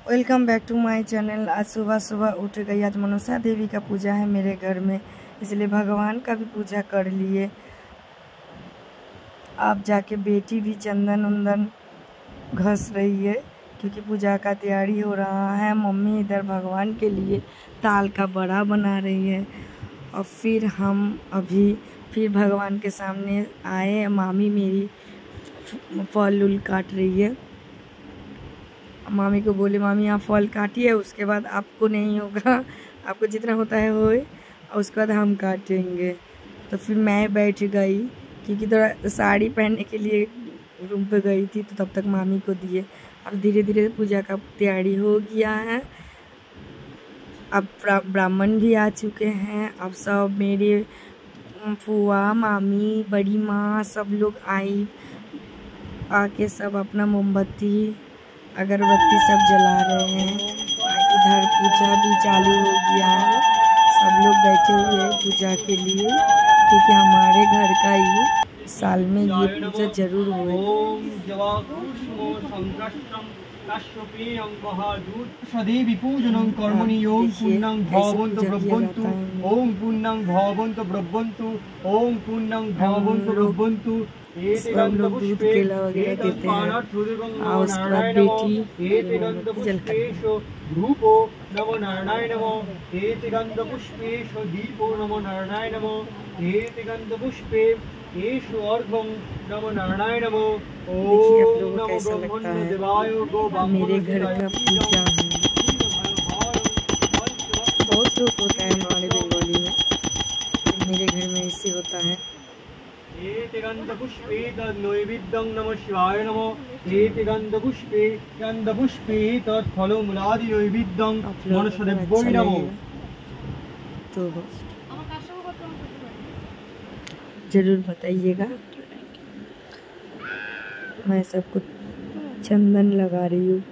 Welcome back to my channel. आज सुबह सुबह उठ गई। आज मनसा देवी का पूजा है मेरे घर में, इसलिए भगवान का भी पूजा कर लिए। आप जाके बेटी भी चंदन उंदन घस रही है क्योंकि पूजा का तैयारी हो रहा है। मम्मी इधर भगवान के लिए ताल का बड़ा बना रही है और फिर हम अभी फिर भगवान के सामने आए। मामी मेरी फल उल काट रही है। मामी को बोले मामी आप फल काटिए, उसके बाद आपको नहीं होगा, आपको जितना होता है होए और उसके बाद हम काटेंगे। तो फिर मैं बैठ गई क्योंकि थोड़ा साड़ी पहनने के लिए रूम पे गई थी, तो तब तक मामी को दिए। अब धीरे धीरे पूजा का तैयारी हो गया है। अब ब्राह्मण भी आ चुके हैं। अब सब मेरे फुआ मामी बड़ी माँ सब लोग आई, आके सब अपना मोमबत्ती अगरबत्ती सब जला रहे हैं। इधर पूजा भी चालू हो गया है। सब लोग बैठे हुए हैं पूजा के लिए क्योंकि हमारे घर का ही साल में ये पूजा जरूर हुए। सदेवी पूजनं कर्मणि ओम पुण्यं भवन्तु ब्रह्मन्तु ओम पुण्यं भवन्तु ब्रह्मन्तु ओम पुण्यं भवन्तु ब्रह्मन्तु। सब लोग दूध केला वगैरह देते हैं और उसके बाद बेटी रूपो नमो नारायण नमो एति गंध पुष्पेषु दीपो नमो नारायण नमो एति गंध पुष्पे एषु अर्घं नमो नारायण नमो ओम नमो ब्रह्मण्य देवाय गो मेरे घर का पूजा है। बहुत लोग होता है हमारे बंगाली में, मेरे घर में ऐसे होता है। एति गंधपुष्पे तद्नैवेद्यं नमः शिवाय नमः एति गंधपुष्पे तत्फलमूलादि नैवेद्यं मनसदेव्यै नमः। तो जरूर बताइएगा। मैं सबको चंदन लगा रही हूँ।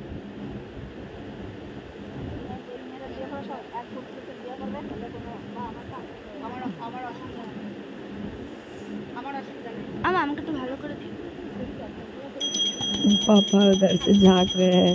पापा उधर से झाँक रहे हैं।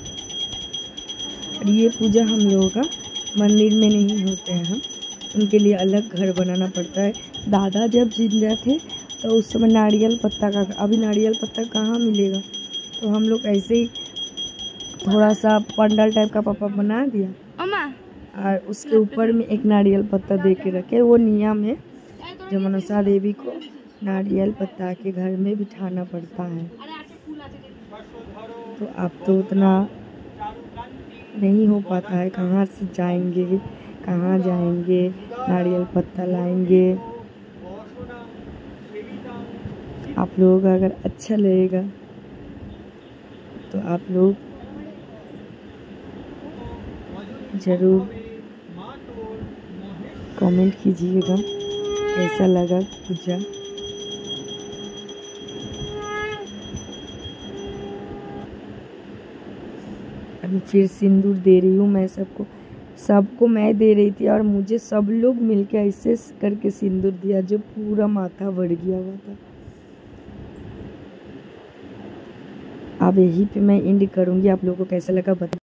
और ये पूजा हम लोगों का मंदिर में नहीं होते हैं, हम उनके लिए अलग घर बनाना पड़ता है। दादा जब जिंदा थे तो उस समय नारियल पत्ता का, अभी नारियल पत्ता कहाँ मिलेगा, तो हम लोग ऐसे ही थोड़ा सा पंडाल टाइप का पापा बना दिया और उसके ऊपर में एक नारियल पत्ता दे के रखे। वो नियम है जो मनसा देवी को नारियल पत्ता के घर में बिठाना पड़ता है। तो अब तो उतना नहीं हो पाता है, कहाँ से जाएंगे कहाँ जाएंगे, नारियल पत्ता लाएंगे। आप लोगों का अगर अच्छा लगेगा तो आप लोग ज़रूर कमेंट कीजिएगा कैसा लगा पूजा। अभी फिर सिंदूर दे रही हूँ मैं सबको मैं दे रही थी और मुझे सब लोग मिलके ऐसे करके सिंदूर दिया जो पूरा माथा बढ़ गया हुआ था। अब यहीं पे मैं एंड करूँगी। आप लोगों को कैसा लगा बता।